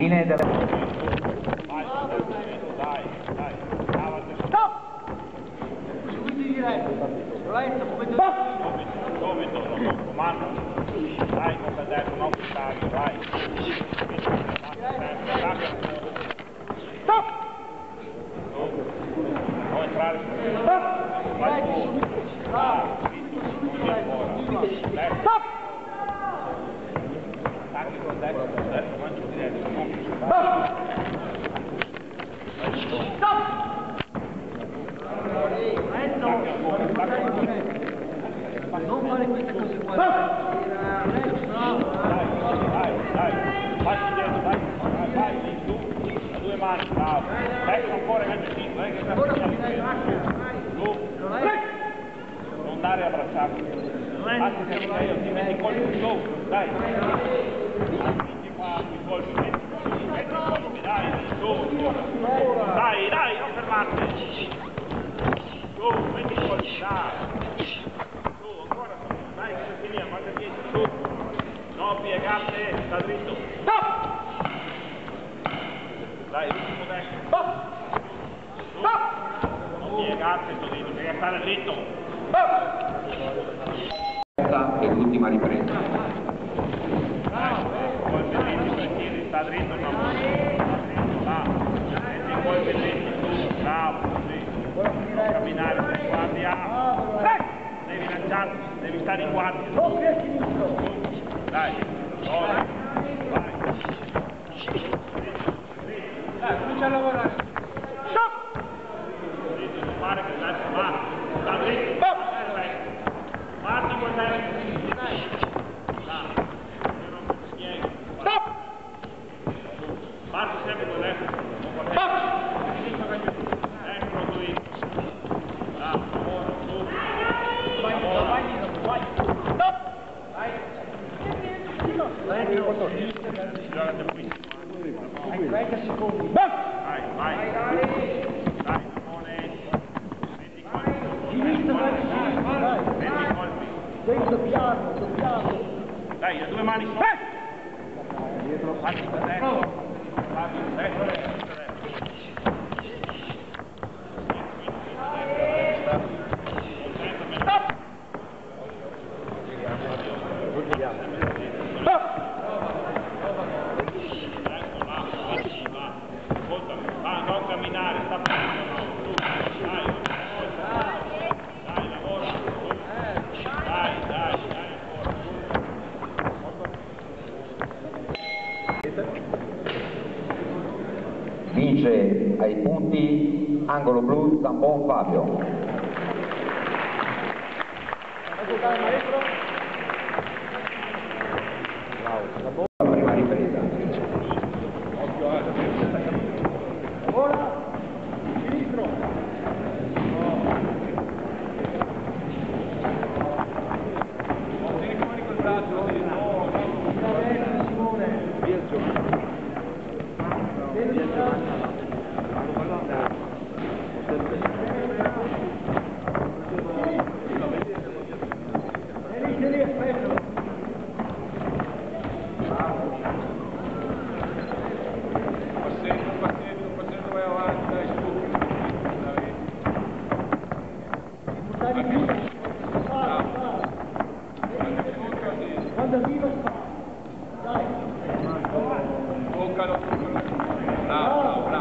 Linee della... Stop! Subito diretto. Subito, comando. Dai, non vedere, non buttare, vai. Stop! Non entrare. Stop! Vai tu. Stop! Attacchi con destra, mancio diretto. Stop! Stop! Non fare queste cose qua. Dai, facci dietro, vai, giù, a due mani, bravo. Destra ancora, invece sì, non è che sta facendo giù, non dare a abbracciarti. Anzi, se non io ti metti i colpi su, dai. Metti qua i colpi, metti i colpi, dai, su. Dai, non fermarti. Su, metti i colpi, dai. Dai, che sei via, guarda dietro, su. No, piegate, sta dritto. Stop! Dai, l'ultimo destro. Stop! Stop! Non piegate, sto dritto, devi stare dritto. Stop! Questa è l'ultima ripresa. Poi metti per piedi, sta dritto, no. Bravo. Metti poi per dritto, bravo, così. Camminare, guardia. Devi lanciarti, devi stare in guardia. Dai, ora, vai. Dai, comincia a lavorare. Stop! Dritto, non fare che l'altro va. Sta dritto. Perfetto. Parti con te. Dai. Non ti spiego. Stop! Parti sempre con te. Stop! Eccolo qui. Bravo, ora, su. Vai. Stop! Vai. Giocate qui. 30 secondi. Vai. Dai, Simone. Metti i colpi. Sinistra, vai. Metti i colpi. Dentro piano. Dai, a due mani sopra. Parti con te. Parti con te. Stop! Stop! Ascoltami, non camminare, sta facendo. Dai, lavora. Dai, Vince ai punti angolo blu Zambon Fabio. La prima ripresa. Ora, sinistro. Tieni fuori col braccio, Simone. Vieni, aspetta. Passando vai avanti, dai, su. Buttare più. Quando arriva sta. Dai. Toccalo. Bravo.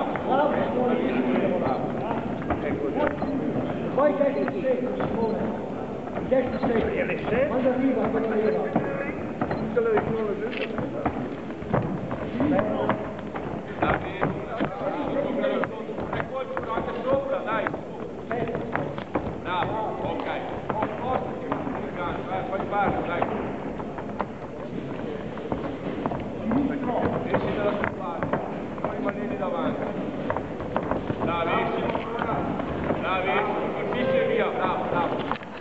Poi destra secco, Simone. Destra secco. Quando arriva. Dai. Bravo, ok. Poi parti, dai. Esci dalla sua parte, poi rimanere davanti. Bravissimo. Infissi e via, bravo. Bravo,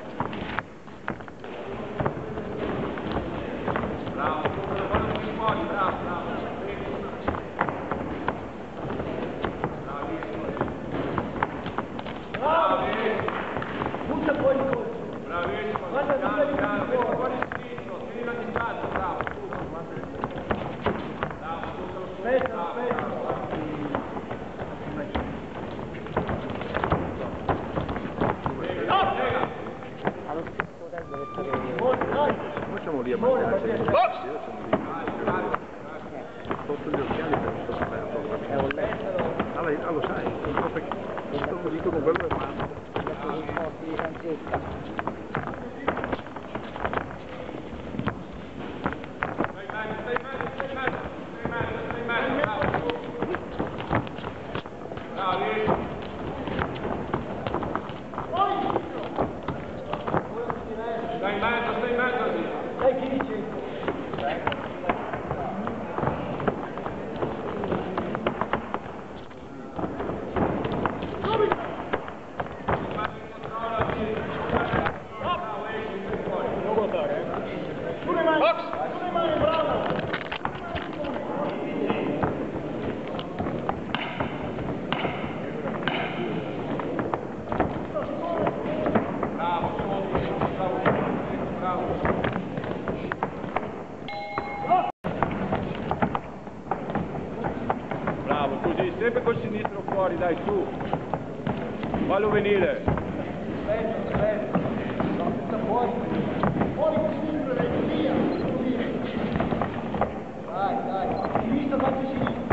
guarda qui fuori, bravo. Butta poi il colpo. Bravissimo, Guarda, piano, metti fuori il sinistro, tieni la distanza, bravo. Aspetta. sotto gli occhiali per non sto aperto. È un letto. Allora, lo sai, lo dico con quello che fanno. Un po' di Francesca. Bravo, così, sempre col sinistro fuori, dai, su. Fallo venire. Fuori il sinistro, via. Dai, sinistra, faccio sinistra.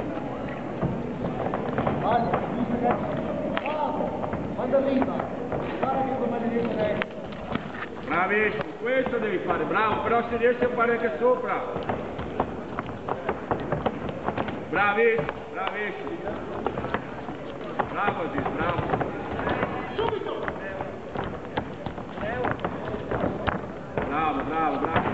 Vai, sinistra, bravo, manda viva. Guarda che come devi fare. Bravissimo, questo devi fare, bravo, però se riesci a fare anche sopra. Bravissimo, bravissimo. Bravo Aziz, bravo. Subito. Bravo, bravo, bravo.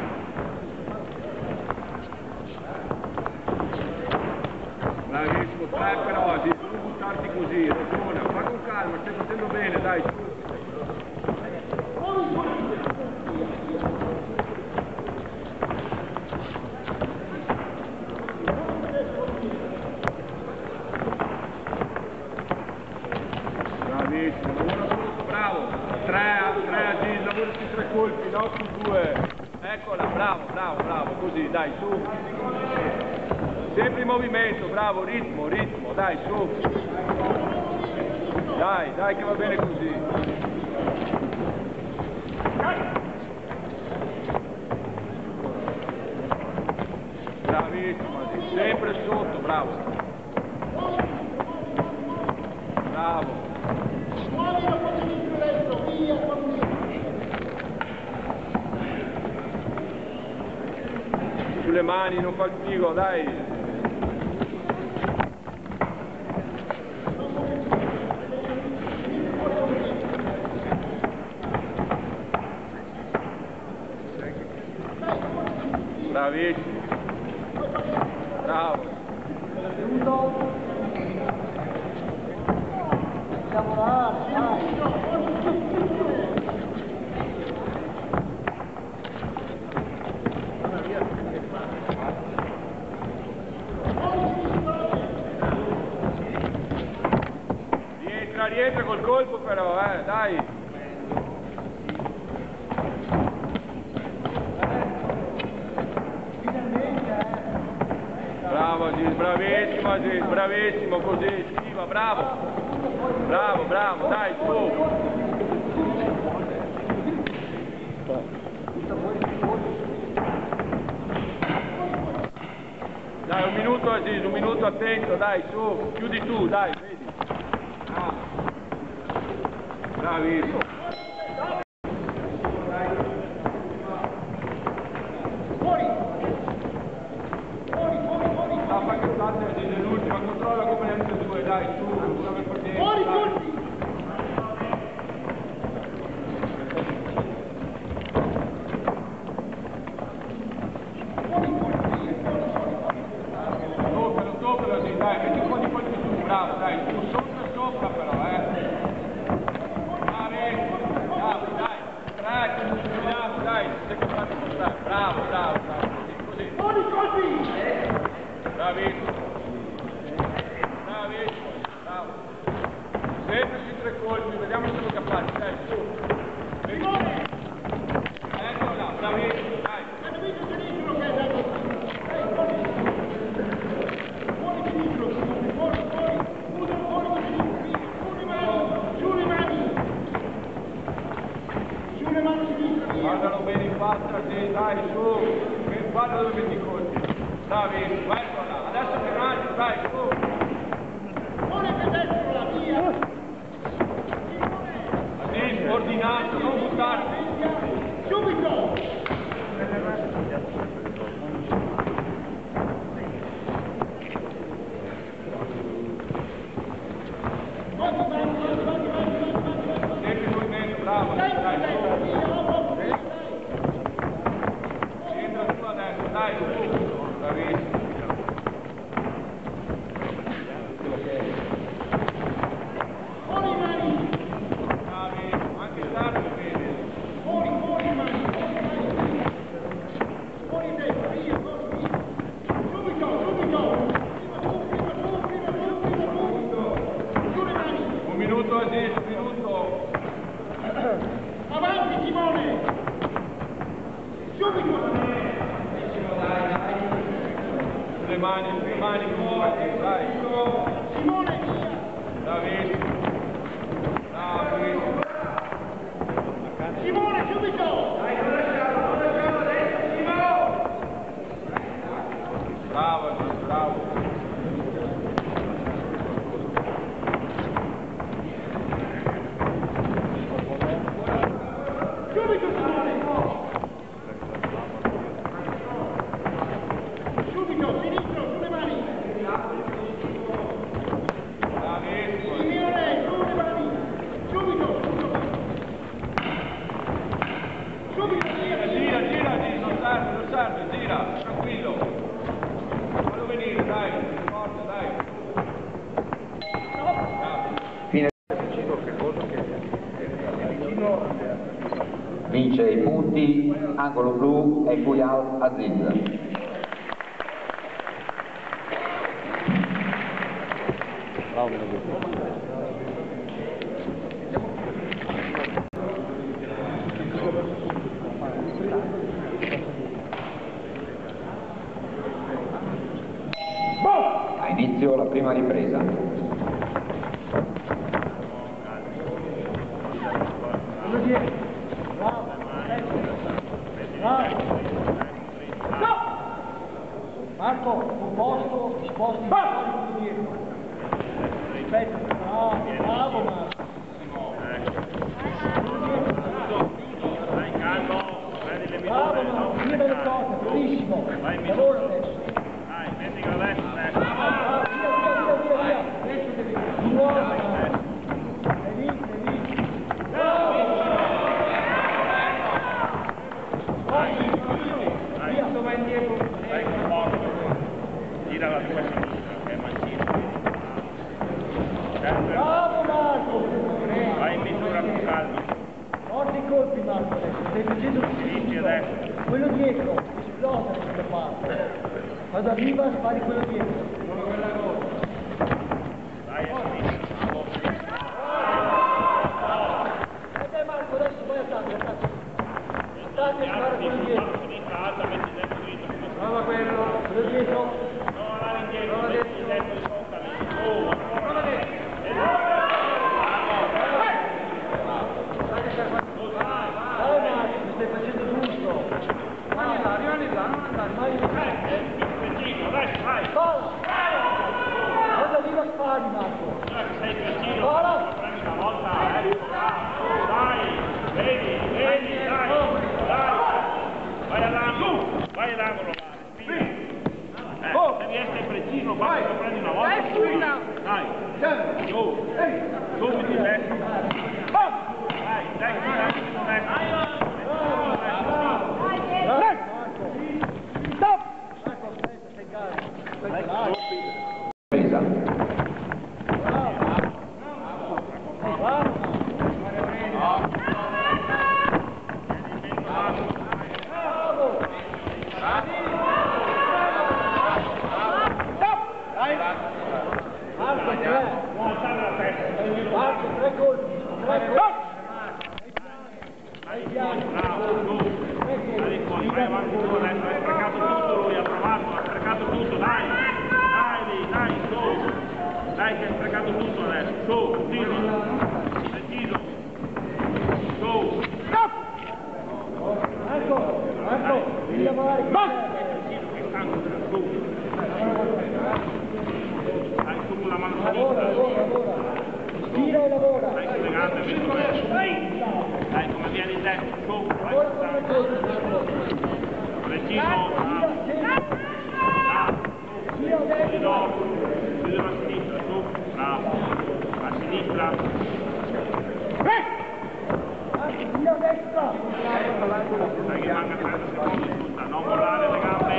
Bravissimo, fai però Aziz, non buttarti così, ragiona, fa con calma, stai facendo bene, dai, su. Bravo, 3 Aziz, lavori su 3 colpi, no su 2. Eccola, bravo, così, dai, su. Sempre in movimento, bravo, ritmo, dai, su. Dai che va bene così. Bravissimo Aziz, sempre sotto, bravo. Bravo. Sulle mani, non fa il figo, dai. Bravissimo. Bravo. Siamo là, dai. Rientra col colpo però, dai. Bravo Aziz, bravissimo così, stiva, bravo, dai, su. Dai, un minuto Aziz, un minuto attento, dai, su, chiudi tu, dai, vedi. Bravissimo. Fuori. Fai che state Aziz, l'ultima, controlla come le altre due, dai, su, dove potete. Fuori, colpi. Toccalo Aziz, dai, metti un po' di colpi su, bravo, dai, su, sopra però, Dai, sei capace di mostrare. Bravo, così. Fuori colpi! Bravissimo, bravo. Sempre sui 3 colpi, vediamo se sono capaci, dai, su. Eccola, bravissimo, dai. Hanno visto sinistro che è dato. Fuori sinistro, fuori. Sulle mani sinistra, via. Guardalo bene in faccia, sì, dai, su. Guarda dove metti i colpi. Bravissimo, eccola. mani fuori, dai. Simone! Bravissimo. Bravissimo. Simone, subito! Dai, non lasciamo adesso, Simone! Bravo, bravo. Subito, Simone! Subito, sinistro, sulle mani! Simeone, sulle mani! Subito, subito! Gira, non serve, gira, tranquillo! Fallo venire, dai, forza, dai! Vince i punti, angolo blu e Guyal Aziz. A inizio la prima ripresa. Marco, un posto, sposti fuori dietro. Ripeto, bravo Marco. Bravo Marco, via dalle cose, bellissimo. Lavora adesso. Dai, metti che adesso. Via. Di nuovo. Sei lì. Via, va indietro. Dai con forza. Gira la tua sinistra, che è mancino. Bravo Marco. Vai in misura più calma. Porti i colpi Marco adesso, stai facendo Finisci adesso. quello dietro, esplosa questa parte. Quando arriva spari quello dietro. Vai a sinistra. E te Marco adesso vai attacco. Attacco e spara quello dietro. Sinistra alta, metti dentro dritto. Prova quello dietro. Non andare indietro, metti dentro di sopra. Prova dentro. Dai Marco, mi stai facendo giusto. Rimani là, non andare, rimani là. Precino, adesso, vai. Spara. Quando arriva spari Marco. Sei precino, Spara. prendi una volta, dai, vedi, dai. Vai all'angolo, respira. Devi essere precino, quando lo prendi una volta. Dai, giù, subito in destra. Dai, Stop! Marco, aspetta, stai calmo. Presa. Marco, tre colpi. Ai piani. Vai avanti tu adesso, hai sprecato tutto lui, ha provato, ha sprecato tutto, dai, su, dai che hai sprecato tutto adesso, su, preciso, su, Marco, devi lavorare qui. preciso che stanno, su, dai su con la mano sinistra, Lavora. Respira e lavora. dai sulle gambe, metti questo, dai come vieni dentro, su, vai Ora su, come colpi, Marco. preciso, Gira a destra. chiudo a sinistra, su, bravo, a sinistra, Marco, gira a destra. dai che manca 30 secondi tutta, non mollare le gambe,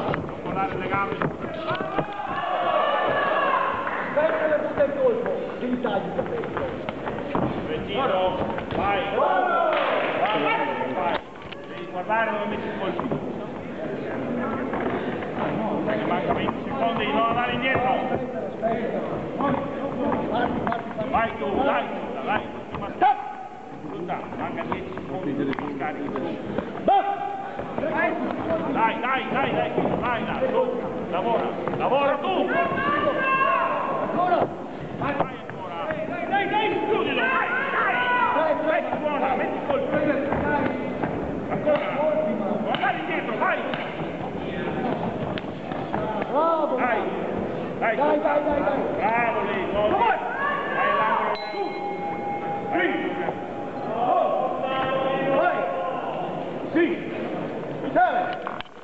Aspetta che butta il colpo. Che mi tagli il capello. preciso, vai, devi guardare dove metti il colpo, dai che manca 20 secondi, non andare indietro, vai tu, dai, tutta, manca 10 secondi, scarichi tu, dai, là, su, Lavora tu! Vai ancora! Dai, chiudilo! Vai, buona, metti il colpo! Ancora! Guardate indietro, vai! Bravo! Dai! Dai! Bravo lì! Vai all'angolo! Su! Vai! Sì! Michele!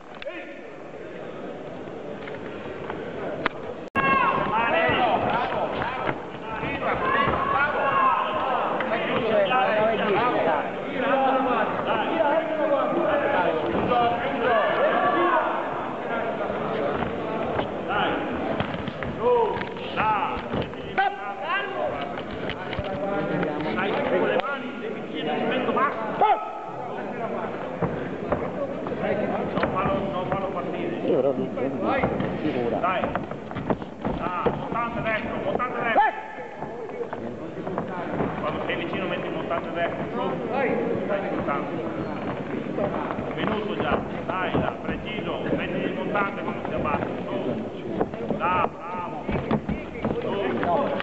Dai! Montante destro! Quando sei vicino metti il montante destro, su! Dai, montante! Un minuto già, dai, preciso, metti il montante quando si abbassa, su! Da, bravo! Su!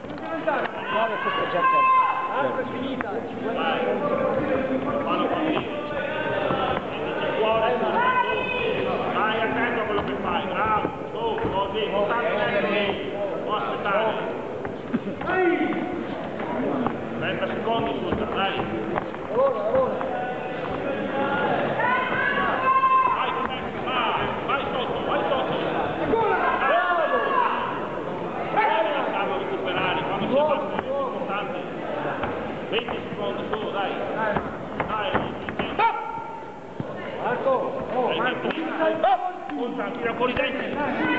È finita! Dai! Fanno così! Mettici fuori, dai, attento a quello che fai, bravo! Su, così, montante destro lì! Non aspettare! 30 secondi, scusa, dai! Lavora! Vai sotto! Ancora! Bravo! Lasciarlo recuperare, quando si abbassano i importanti. 20 secondi, su, dai! Stop! Marco! Punta, tira fuori i denti!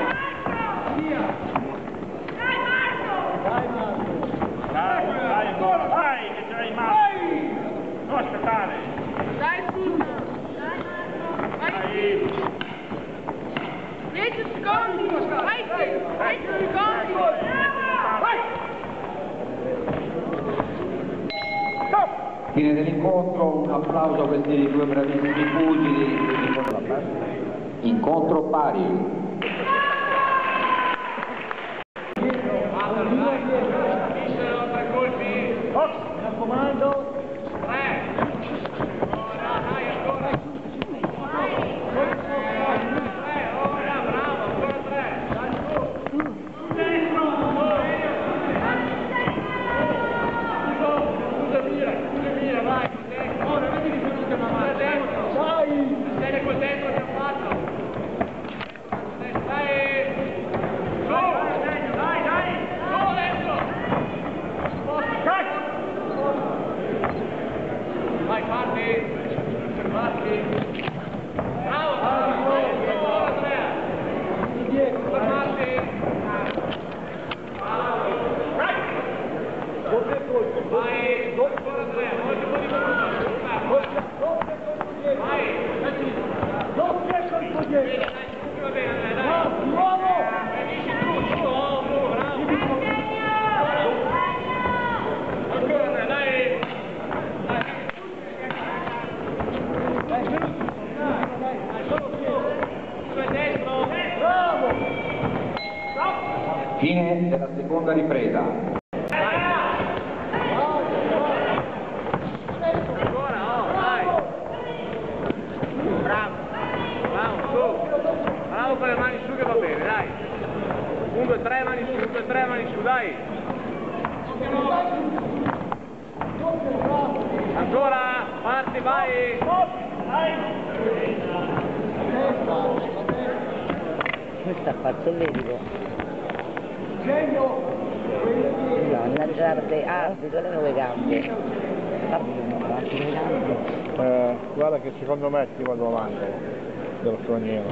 Dai ancora, vai, che ce l'hai in mano! Non aspettare! Dai, scusa! Vai! 10 secondi! Vai! 10 secondi! Vai! Fine dell'incontro, un applauso a questi due bravissimi pugili. Incontro pari. Mi raccomando! Fine della seconda ripresa. Bravo con le mani su che va bene, dai. 1, 2, 3 mani su, dai. Ancora, parti, vai. Questo ha fatto il medico. No, annaggiare arbitro le nuove gambe. Guarda che secondo me ti vado avanti dello straniero.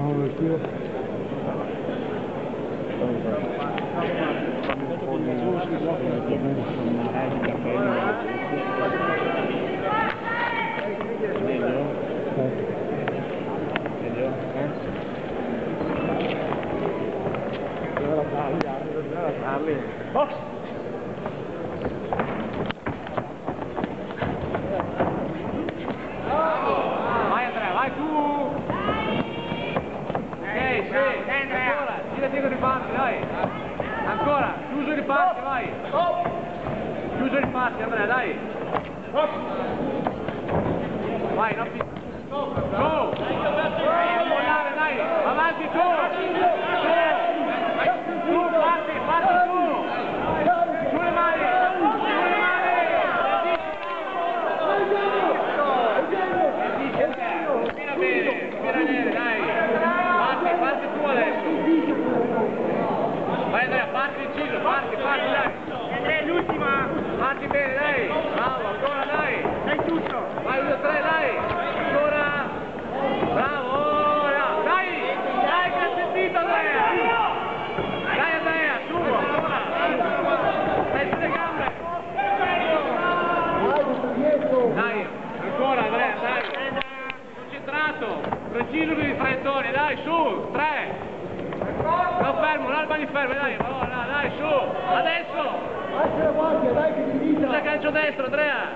Box! Vai Andrea, vai tu! Ok, sì, Andrea! Tira vai. Ancora, chiuso i parti, vai. Chiuso i parti, Andrea, dai. Vai, non fi... Go! Mollare, dai, avanti tu! Tu, parti tu! Sulle mani! Respira bene, dai! Parti tu adesso! Vai Andrea, parti inciso, parti, dai! Andrea, l'ultima! Parti bene, dai! Bravo, ancora, dai! Dai tutto! Vai, 1, 2, 3, dai! Ancora! Bravo! Dai! Dai, che ha sentito Andrea! Dai Andrea, su! Ancora! Dai, sulle gambe! Dai, ancora Andrea, dai! Concentrato! Preciso di traiettoria, dai, su! 3! No, fermo, l'alba di fermo, dai, allora, dai, su! Adesso! Usa calcio destro, Andrea!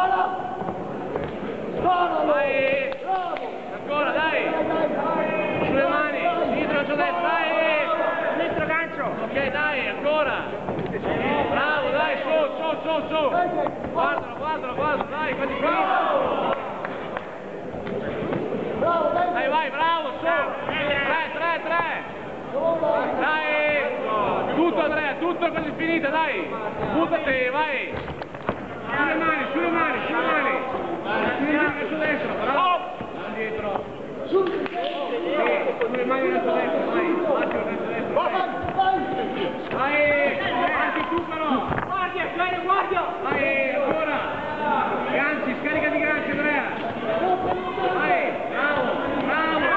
Vai! Ancora, dai! Sulle mani! Sinistro, calcio destro, dai! Sinistro, calcio! Ok, dai, ancora! Bravo, dai, su! Guardalo, dai, quasi finito! Vai, bravo, su! 3! Dai! Tutto Andrea, tutto quasi finita, dai! Buttati, vai! Sulle mani! Verso destro, bravo! Dietro! Sulle mani verso destro, vai! Massimo verso destro, vai! Parti tu però! Guardia! Vai, ancora! Ganci, scarica di ganci, Andrea! Vai, bravo!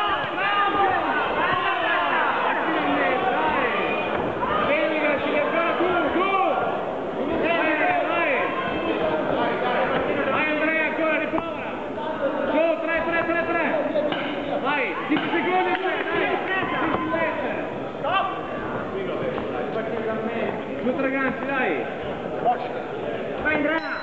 Vai, 5 secondi, stop! 2 3 ganci, dai! Vai Andrea!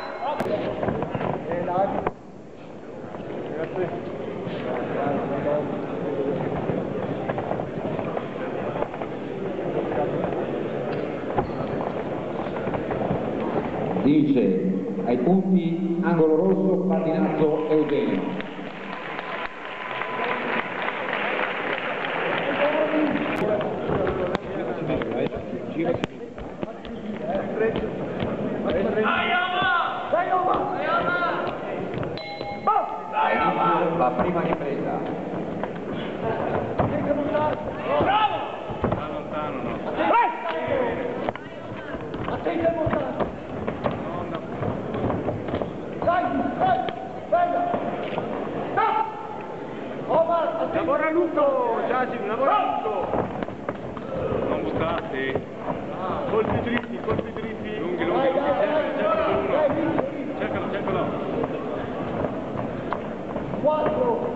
Dice ai punti angolo rosso Patinazzo Eugenio. La prima ripresa. Bravo! Da lontano, no. Lavora lungo, Giaci, lavora lungo. Non buttarti. Colpi dritti. Lunghi. Cercalo. 4.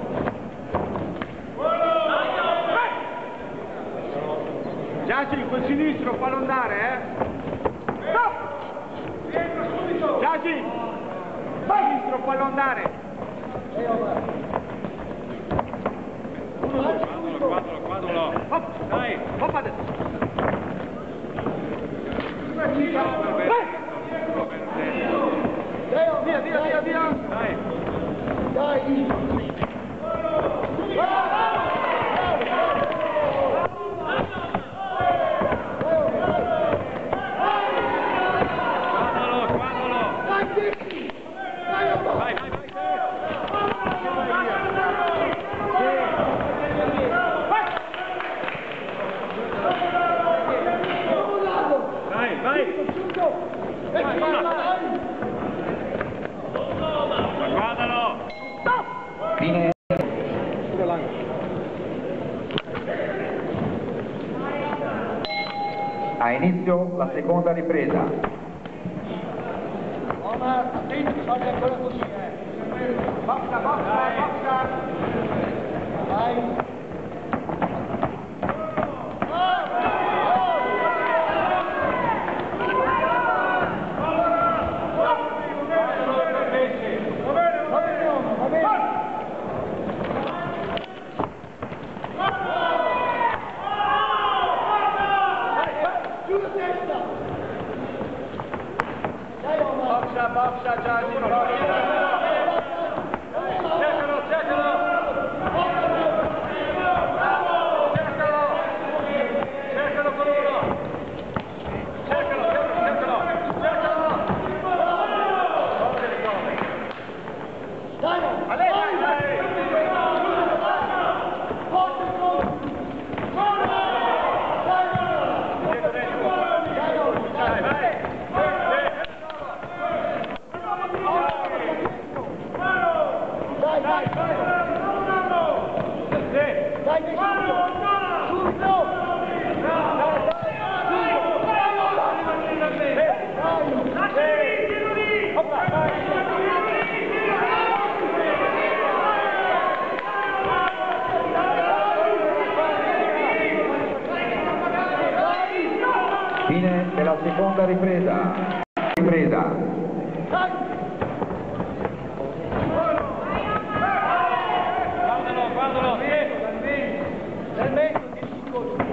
Giaci, col sinistro, fallo andare, Stop! Giaci! Sinistro, fallo andare. Guardalo. Hop, dai, hop adesso. Via. Dai. Guardalo! Fine. Ha inizio la seconda ripresa. Omar, attenti, fate ancora così, Boxa. Vai. Boxa, boxa, Gianni, cercalo, cercalo! Cercalo con uno! Cercalo, cercalo! A lei, Fine della seconda ripresa. Guardalo, nel mezzo, 10 secondi.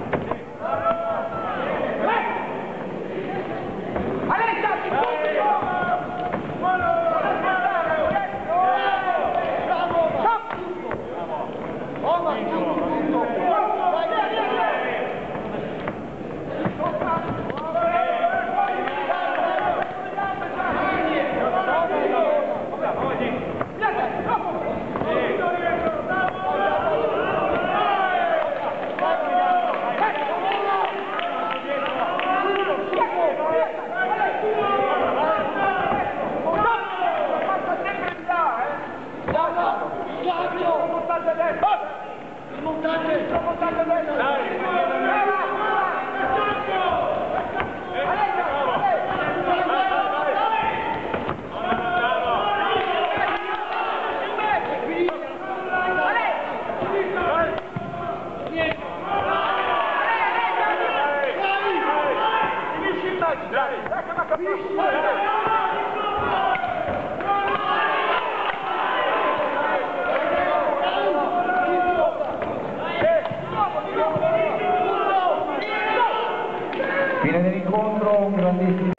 Fine dell'incontro, un grandissimo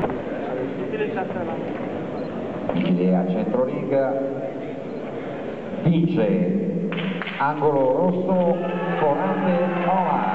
idea centroring, vince angolo rosso Volante Omar.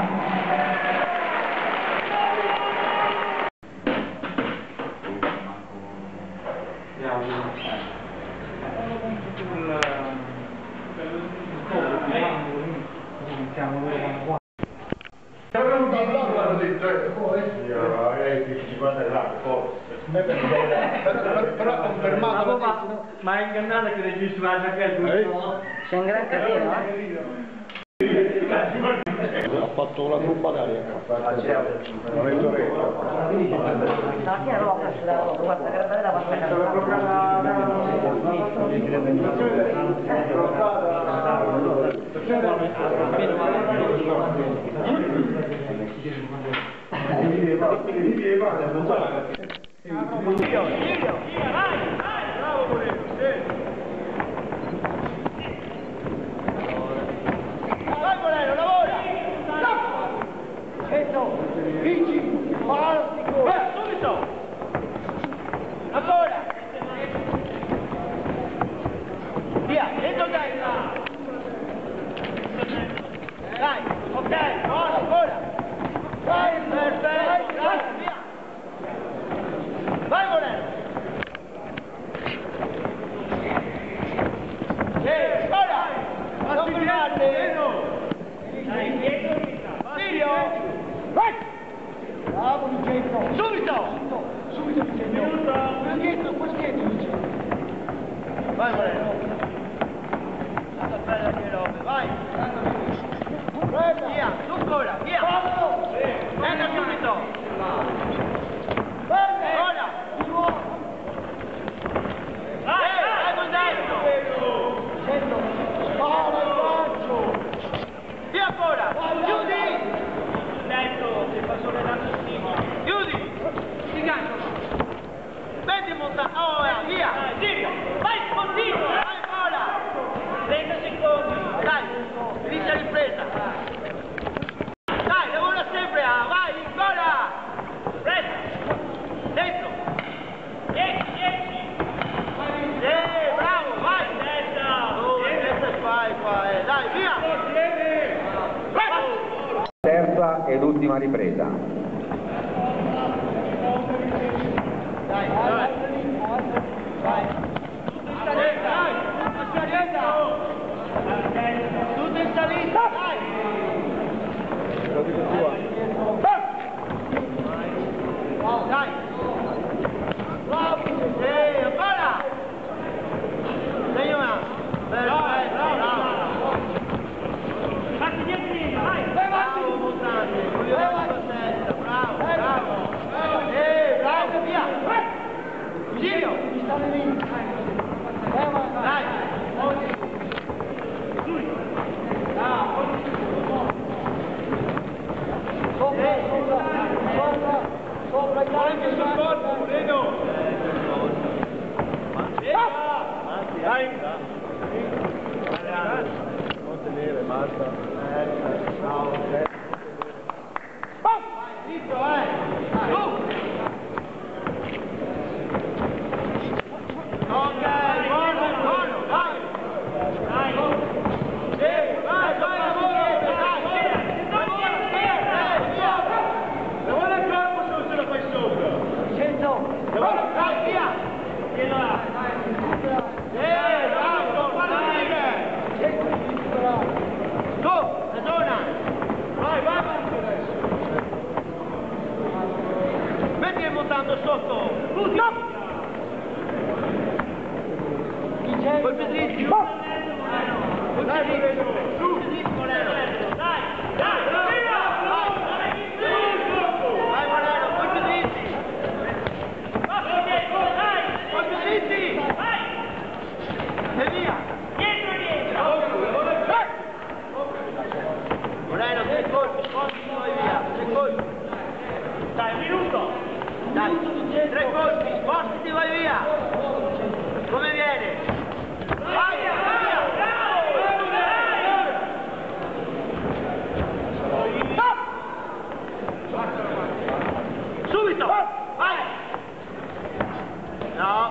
Però confermato ma è ingannata che registri la giacchetta. C'è un gran casino, ha fatto una truppa d'aria. Stamattina no, ho fatto la roba, guarda, che bella pasta Vai Moreno, lavora! Vinci! Subito! Ancora! Via, dentro destra! Dai, ok, ancora! Vai, perfetto! Dai, via! Vai Moreno! Ora! Non fermate! Dai, indietro! Figlio! Vai! Bravo Vincenzo! Subito! Subito Vincenzo! Qua dietro, qua dietro Vincenzo! Vai Moreno! Stata bella che robe, vai! Via, su ancora, via! Venga subito! Ora! Di nuovo! Vai, vai col destro! Spara il braccio! Via ancora! Chiudi! Dentro, ti fa sollevare il primo! Chiudi! Si gancio! Metti in montagna! Oh, via! Silvio! Vai, continua! Vai ancora! 30 secondi! Dai! Inizia la ripresa! Dai, lavora sempre! Vai, ancora! anche sul corpo, Moreno! Dai! Non tenere, basta. No, Zitto, Ok, buono, vai! Dai! Vai, lavoro! Lavora il corpo se non ce lo fai sopra! 100. Lavora, dai, via! Vieni là! Bravo, guarda righe! Su, ragiona! Vai, vai! Metti il montando sotto! No! Colpi dritti! Colpi dritti! Su! Dai! Dai! Vai Moreno, colpi dritti! Colpi dritti! E via! Dietro! Moreno, 3 colpi, spostati poi via! 3 colpi! Dai, un minuto! Dai! 3 colpi, spostati vai via! Come viene? Vai, via! Subito! Vai! No!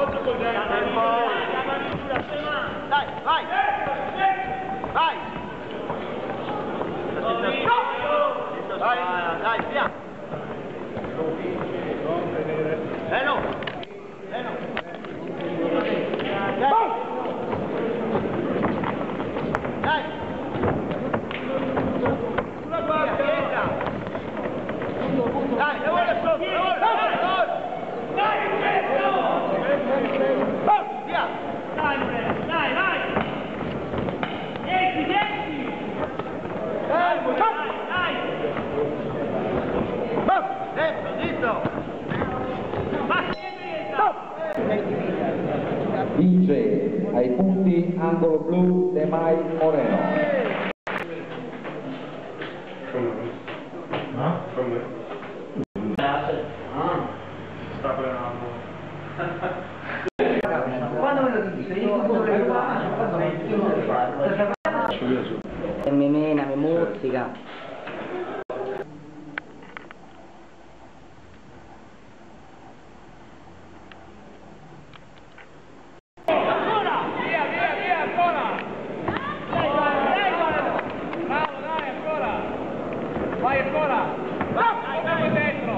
Dai, vai! Vai! Dai, via! Beno! Beno! Dai! Sulla guardia! Dai, lavora sotto! Lavora! Dai, via! Dai, dai, dai! 10! Dai, dai! Dentro, zitto! Vince ai punti angolo blu De Mai Moreno. Quando me lo dici? Mi mena, mi mozzica. Vai ancora! Vai, vai dentro!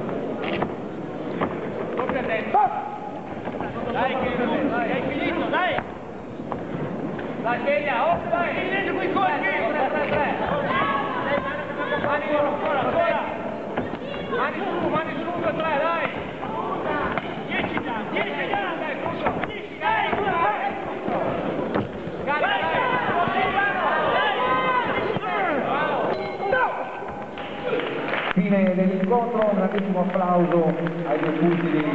Proprio dentro! Dai, che hai finito, dai! Dai, sveglia, oh, dai! Finite quei colpi! 3. Mani ancora, ancora! Mani su, 2, 3, dai! 10 già, dai, corso! 10, dai! Fine dell'incontro, un grandissimo applauso ai 2 punti di...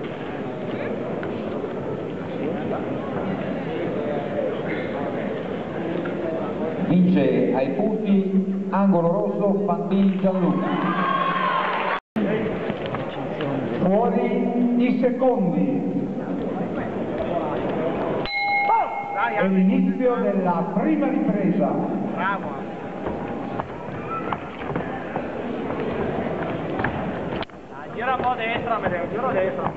Vince ai punti angolo rosso Fandini Gianluca. Fuori i secondi. È l'inizio della prima ripresa. Bravo! Gira un po' a destra, giro a destra.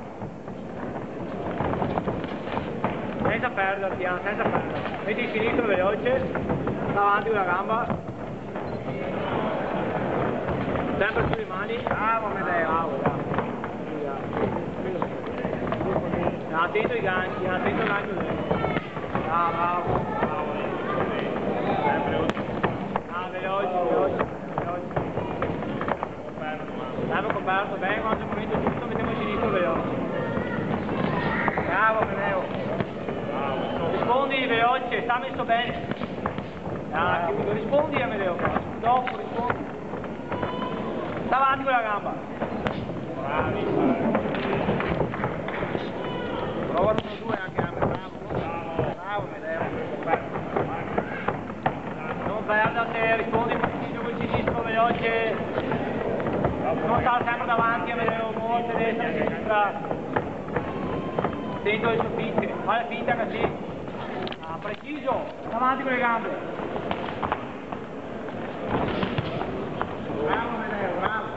Senza perderti, senza perderti. Metti il sinistro veloce, davanti con la gamba. Sempre sulle mani. Bravo Medeo, bravo. Attento ai ganci, attento al gancio dentro. Bravo. Sempre veloce. L'hanno coperto bene, quando c'è il momento giusto mettiamo il sinistro veloce. Bravo Meneo. Rispondi veloce, sta messo bene. Rispondi a Meneo, dopo rispondi. Sta avanti con la gamba. Prova l'1-2 anche a me, bravo Meneo. Non perda te, rispondi con il sinistro veloce. devo stare sempre davanti, me devo muovere destra, sinistra, dentro le soffitte, fai la finta così, preciso, davanti con le gambe. Bravo Medeo, bravo.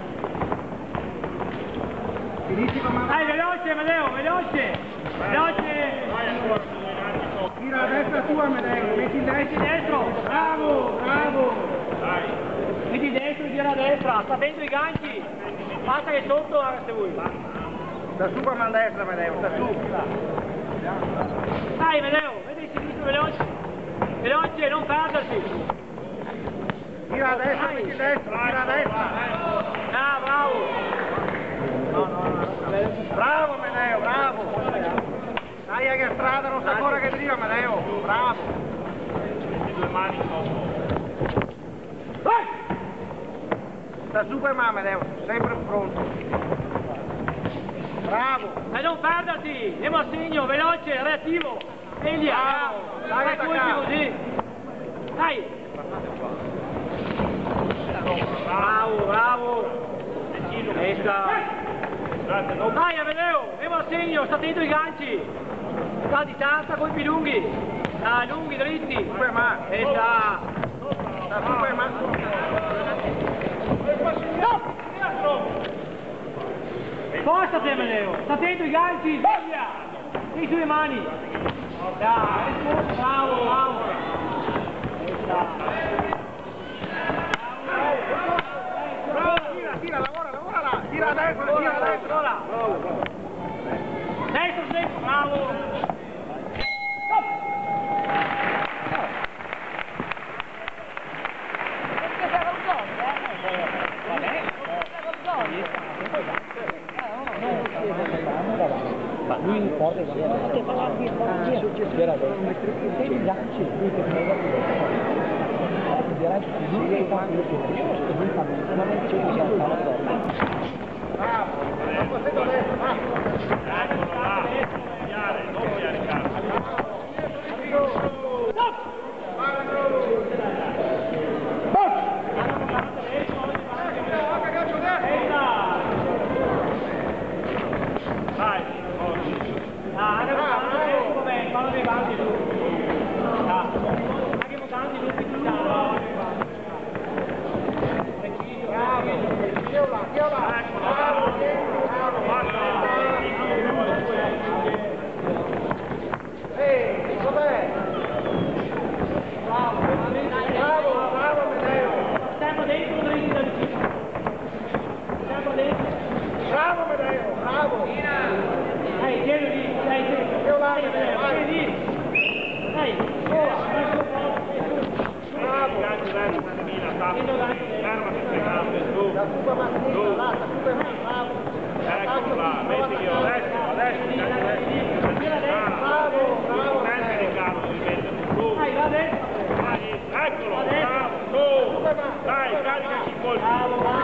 Finisci con mano. Dai, veloce Medeo, veloce, veloce. Tira la destra tua Medeo, metti il destro, bravo, bravo. Metti il destro, tira la destra, sta dentro i ganci, basta che sotto se vuoi. Sta su con mano destra Medeo, sta su. Dai Medeo, vedi il sinistro veloce, veloce, non perdersi. Tira la destra, metti il destro, tira la destra. Ah, bravo. Bravo Medeo, bravo. Dai che strada, non sa ancora che driva Medeo, bravo. Le due mani sotto. Sta su per mano Medeo, sempre pronto. Bravo. E non perderti, andiamo a segno, veloce, reattivo. Egli, Bravo, dai, dai, attaccato. così. Dai. Bravo, bravo. Questa. Dai, Amedeo, andiamo a segno, sta dentro i ganci. Sta a distanza con i piedi lunghi. Dai, lunghi, dritti. Super mano. Questa. Sta super mano. Forza te, Amedeo, sta dentro i ganci, sveglia. Sei sulle mani. Dai, bravo, bravo. Tira, lavora là. Tira a destra, tira a destra. Destro, bravo. Ma lui porta i ganci, era i ganci, lui che non direi che lui che fa quello che lui fa, non è che ci sia una sorta. Bravo, non posso destra, Eccolo là, non pianificare. Vai, Fanno dei banchi tu. Anche montanti tu, preciso, bravo. bravo Medeo. Stiamo dentro, dritti da vicino. Stiamo dentro. Bravo Medeo, bravo. Tieni lì, dai, Io là, Medeo, vai. tieni lì. Dai, Bravo. fermati queste gambe, su. La super massiva, là, la super bravo. Eccolo là, metti che adesso, Bravo, bravo. senti di calo, di metterti su. dai, va adesso. Eccolo, bravo, su. Dai, caricaci il colpo. Bravo,